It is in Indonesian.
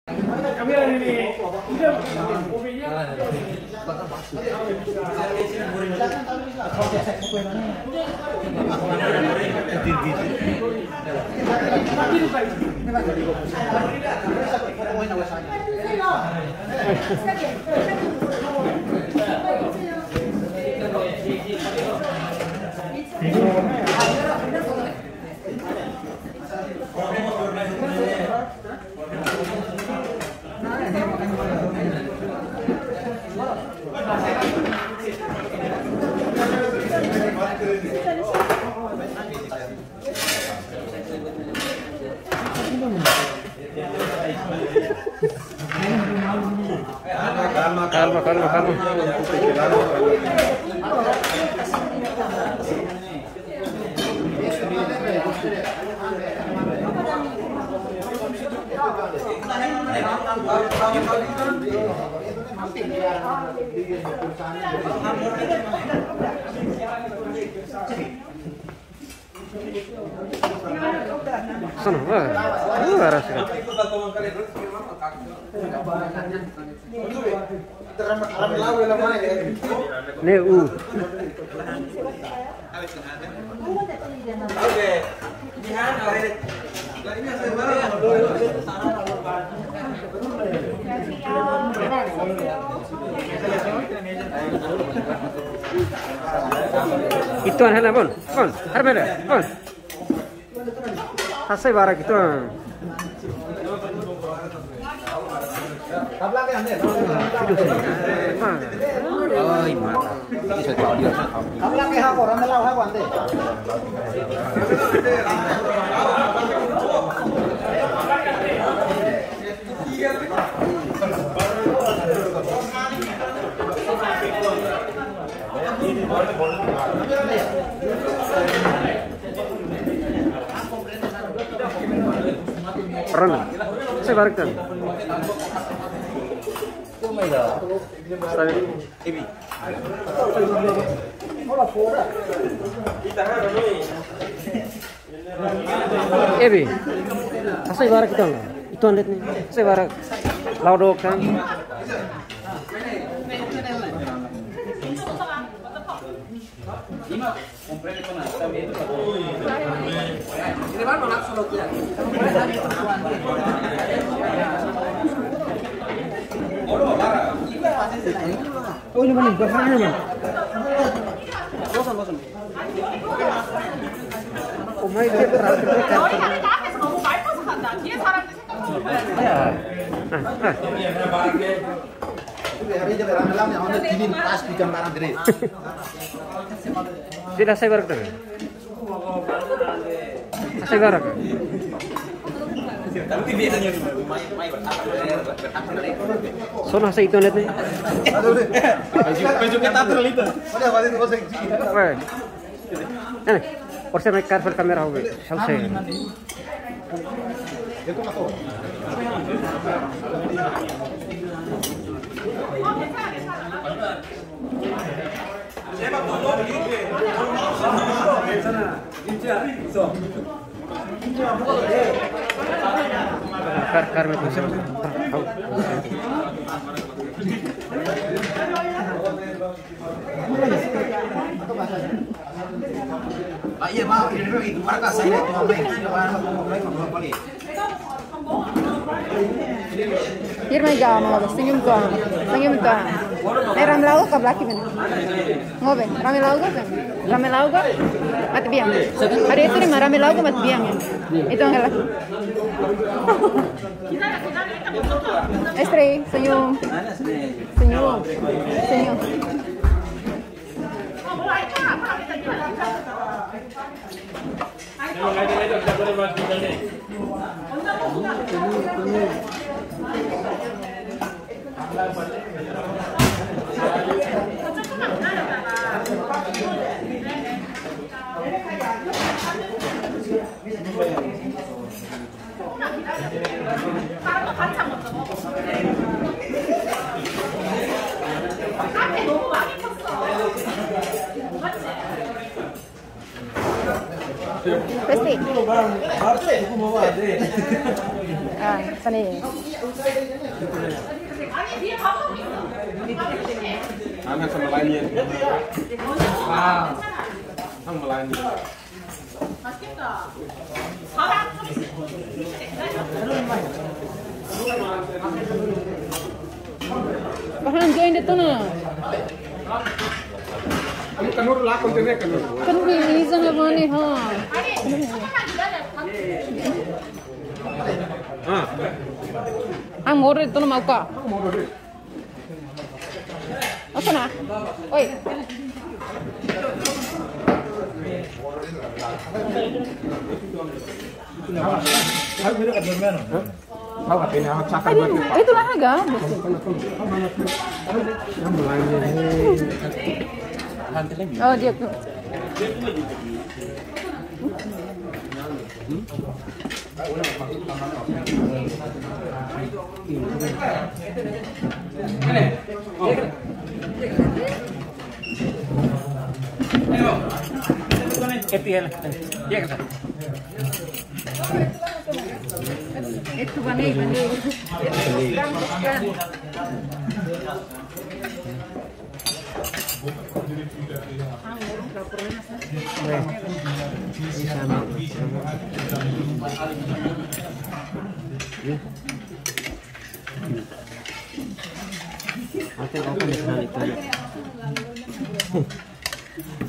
Calma. Sana, arah sini. Ituan hela bon, harbele, bon. Hasai barak ituan. Ôi mà đi sợi cỏ đi rồi. Không lắc cái hao của nó lau hao quản đi. Pernah, saya barak kan. Ebi, saya barak itu enggak? Itu lihat nih, saya barak laudok kan. Oh ini mana? Berapa mana? Bosan. Oh my god, terlalu tidak saya barak kan? Saya barak. Tapi biasanya Sona sa ito ulit nih. Baju kita itu. Por ser may careful camera ho. Selesai. Kar iya mau ini markas saya itu Irma gamo, senyum ka. Ram lau ka blaki ben. Ngobe, ram lau ka. Mati biang. Hari itu ni ram lau ka mati biang. Itu ang laki. Estri, senyum. Pasti. Sini. Angan sama lainnya. Wow. Sama lainnya. Bahan join itu na. Kamu kanur lah, kontennya kanur. Kan reason apa nih, ha? Ah, mau itu mau kah? Apa na? Oi. Itulah harga. Oh dia tuh. Itu bani. Akan open sekali itu.